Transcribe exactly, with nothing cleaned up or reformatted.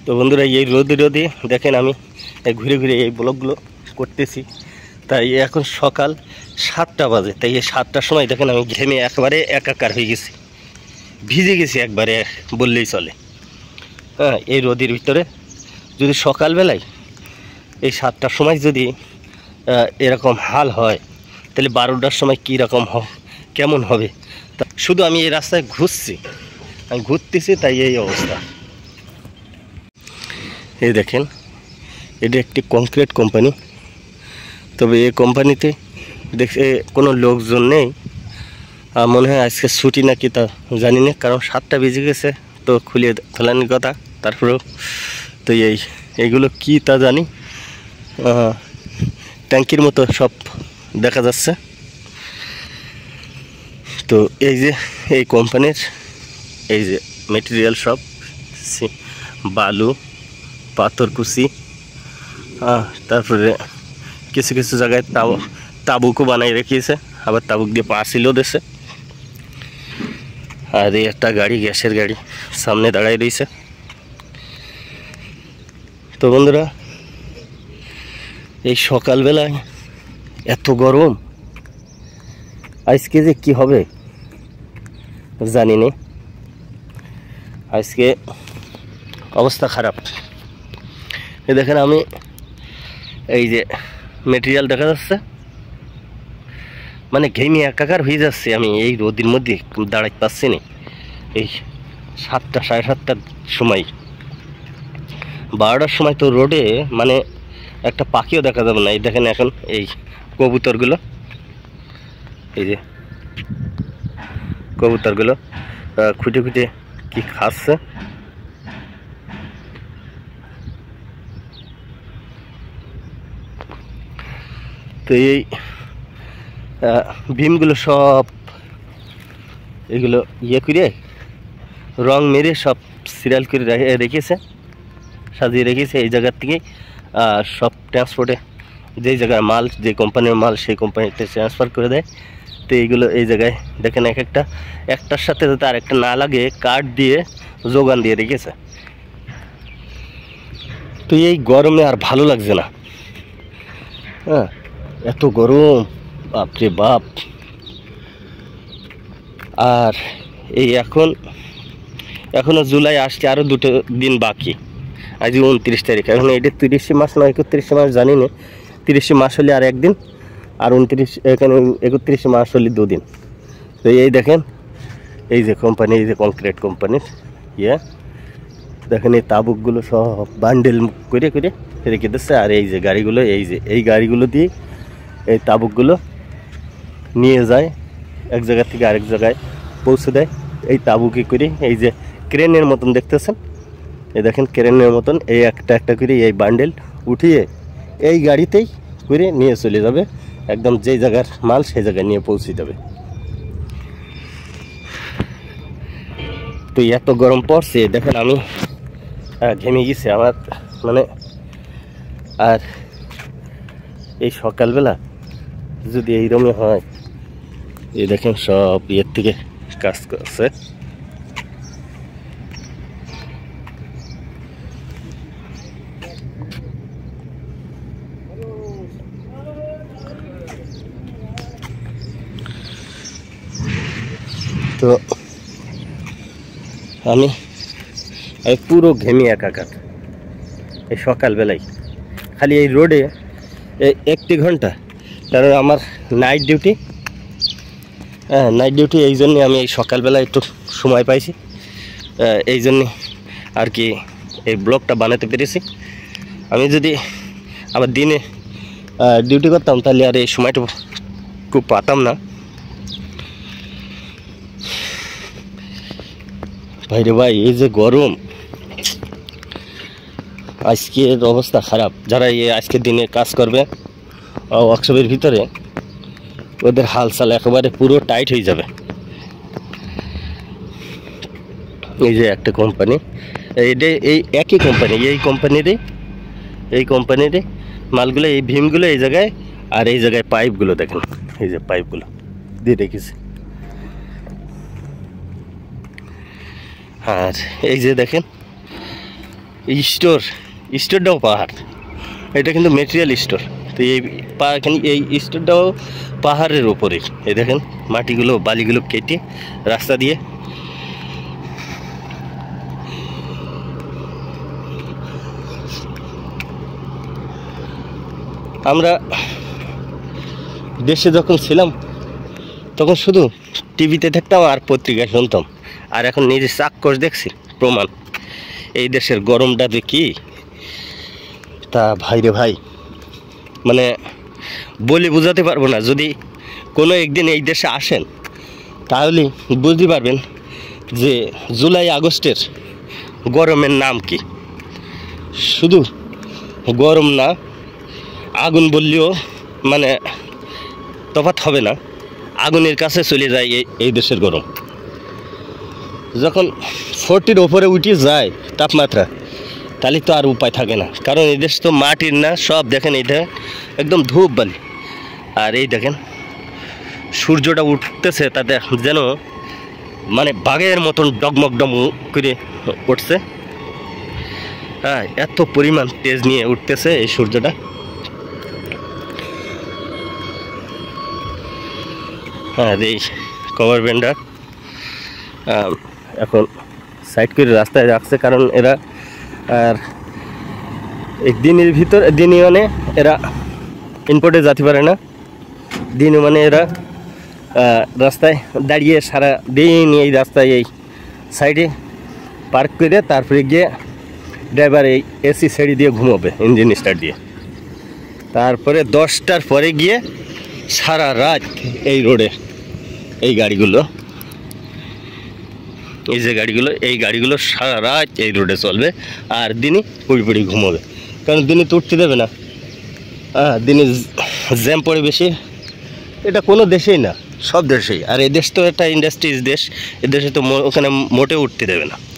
তো বন্ধুরা এই রোদে রোদে দেখেন আমি ঘুরে ঘুরে এই ব্লগগুলো করতেছি। তাই এখন সকাল সাতটা বাজে, তাই এই সাতটার সময় দেখেন আমি ঘেমে একবারে একাকার হয়ে গেছি, ভিজে গেছি একবারে বললেই চলে। হ্যাঁ, এই রোদের ভিতরে যদি সকালবেলায় এই সাতটার সময় যদি এরকম হাল হয়, তাহলে বারোটার সময় কী রকম কেমন হবে। তা শুধু আমি এই রাস্তায় ঘুরছি, আমি ঘুরতেছি, তাই এই অবস্থা। এই দেখেন, এটা একটি কংক্রিট কোম্পানি। তবে এই কোম্পানিতে দেখে কোনো লোকজন নেই, মনে হয় আজকে ছুটি নাকি তা জানি না, কারণ সাতটা বেজে গেছে তো খুলে ফেলানোর কথা। তারপরেও তো এই এইগুলো কি তা জানি, ট্যাঙ্কির মতো সব দেখা যাচ্ছে। তো এই যে এই কোম্পানির এই যে মেটেরিয়াল সব বালু, পাথরকুচি, তারপরে কিছু কিছু জায়গায় তাবু তাবুকও বানাই রেখেছে, আবার তাবুক দিয়ে পাঁচিলও দিয়েছে। আর এই একটা গাড়ি, গ্যাসের গাড়ি সামনে দাঁড়াই রয়েছে। তো বন্ধুরা, এই সকালবেলায় এত গরম, আজকে যে কি হবে জানি না। আজকে অবস্থা খারাপ। এই দেখেন আমি এই যে মেটেরিয়াল দেখা যাচ্ছে, মানে ঘেমে একাকার হয়ে যাচ্ছে। আমি এই রোদের মধ্যে দাঁড়াতে পারছি না। এই সাতটা সাড়ে সাতটার সময়, বারোটার সময় তো রোডে মানে একটা পাখিও দেখা যাবে না। এই দেখেন এখন এই কবুতরগুলো, এই যে কবুতরগুলো খুঁটে খুঁটে কি খাচ্ছে। তো এই ভীমগুলো সব এগুলো ইয়ে করে রং মেরে সব সিরিয়াল করে রেখেছে, সাজিয়ে রেখেছে। এই জায়গার থেকে সব ট্রান্সপোর্টে যেই জায়গায় মাল, যে কোম্পানির মাল সেই কোম্পানিতে ট্রান্সফার করে দেয়। তো এইগুলো এই জায়গায় দেখেন এক একটা একটার সাথে যাতে আর একটা না লাগে কাঠ দিয়ে যোগান দিয়ে রেখেছে। তো এই গরমে আর ভালো লাগছে না। হ্যাঁ, এত গরম, বাপরে বাপ। আর এই এখন এখনো জুলাই আসছে, আরও দুটো দিন বাকি। আজ উনত্রিশ তারিখ, এখন এটা তিরিশে মাস না একত্রিশে মাস জানি না। তিরিশে মাস হলে আর একদিন, আর উনত্রিশ এখানে একত্রিশে মাস হলে দুদিন। তো এই দেখেন এই যে কোম্পানি, এই যে কংক্রিট কোম্পানির ইয়ে দেখেন, এই তাবুকগুলো সব বান্ডেল করে করে রেখে দিচ্ছে। আর এই যে গাড়িগুলো, এই যে এই গাড়িগুলো দিয়ে এই তাবুকগুলো নিয়ে যায়, এক জায়গা থেকে আরেক জায়গায় পৌঁছে দেয় এই তাবুকে করে। এই যে ক্রেনের মতন দেখতেছেন, এই দেখেন ক্রেনের মতন এই একটা একটা করে এই বান্ডেল উঠিয়ে এই গাড়িতেই করে নিয়ে চলে যাবে, একদম যেই জায়গার মাল সেই জায়গায় নিয়ে পৌঁছে দেবে। তো এত গরম পড়ছে দেখেন, আমি ঘেমে গেছি আমার মানে। আর এই সকালবেলা যদি এইরকমই হয়, এই দেখেন সব ইয়ের থেকে কাজ করছে। তো আমি পুরো ঘেমে একাকার এই সকালবেলায়, খালি এই রোডে একটি ঘন্টা, কারণ আমার নাইট ডিউটি। হ্যাঁ, নাইট ডিউটি, এই জন্যে আমি এই সকালবেলায় একটু সময় পাইছি, এই জন্যে আর কি এই ব্লগটা বানাতে পেরেছি। আমি যদি আবার দিনে ডিউটি করতাম তাহলে আর এই সময়টা খুব পাতাম না। ভাইরে ভাই, এই যে গরম, আজকের অবস্থা খারাপ। যারা এই আজকের দিনে কাজ করবে ওয়ার্কশপের ভিতরে, ওদের হাল চাল একেবারে পুরো টাইট হয়ে যাবে। এই যে একটা কোম্পানি, এইটা এই একই কোম্পানি, এই কোম্পানিরই এই কোম্পানিরই মালগুলো, এই ভীমগুলো এই জায়গায়, আর এই জায়গায় পাইপগুলো দেখেন, এই যে পাইপগুলো দিয়ে রেখেছে। আর এই যে দেখেন স্টোর, স্টোরটাও পাহাড়, এটা কিন্তু মেটেরিয়াল স্টোর। তো এই এখানে এই স্টোরটাও পাহাড়ের ওপরে। এই দেখেন মাটিগুলো বালিগুলো কেটে রাস্তা দিয়ে আমরা দেশে যখন ছিলাম তখন শুধু টিভিতে দেখতাম আর পত্রিকায় শুনতাম, আর এখন নিজে চাক্ষুষ দেখছি প্রমাণ। এই দেশের গরমটা যে কি তা ভাইরে ভাই, মানে বলে বোঝাতে পারবো না। যদি কোনো একদিন এই দেশে আসেন তাহলে বুঝতে পারবেন যে জুলাই আগস্টের গরমের নাম কি। শুধু গরম না, আগুন বললেও মানে তফাৎ হবে না, আগুনের কাছে চলে যায় এই এই দেশের গরম। যখন ফোরটির ওপরে উঠে যায় তাপমাত্রা, তাহলে তো আর উপায় থাকে না, কারণ এই দেশ তো মাটির না, সব দেখেন এইটা একদম ধূপ বালি। আর এই দেখেন সূর্যটা উঠতেছে, তাতে যেন মানে বাঘের মতন ডগমগ ডম করে উঠছে। হ্যাঁ, এত পরিমাণ তেজ নিয়ে উঠতেছে এই সূর্যটা। হ্যাঁ, এই কভার ব্যান্ডার এখন সাইড করে রাস্তায় রাখছে, কারণ এরা আর এই দিনের ভিতর দিনই মানে এরা ইনপোর্টে যেতে পারে না। দিন মানে এরা রাস্তায় দাঁড়িয়ে সারা দিন এই রাস্তায় এই সাইডে পার্ক করে তারপরে গিয়ে ড্রাইভার এই এসি ছেড়ে দিয়ে ঘুমোবে ইঞ্জিন স্টার্ট দিয়ে। তারপরে দশটার পরে গিয়ে সারা রাত এই রোডে এই গাড়িগুলো, এই যে গাড়িগুলো, এই গাড়িগুলো সারা রাত এই রোডে চলবে, আর দিনে পুড়ি পুড়ি ঘুমোবে, কারণ দিনে তো উঠতে দেবে না। হ্যাঁ, দিনে জ্যাম পড়ে বেশি। এটা কোনো দেশেই না, সব দেশেই। আর এই দেশ তো একটা ইন্ডাস্ট্রিজ দেশ, এ দেশে তো ওখানে মোটেও উঠতে দেবে না।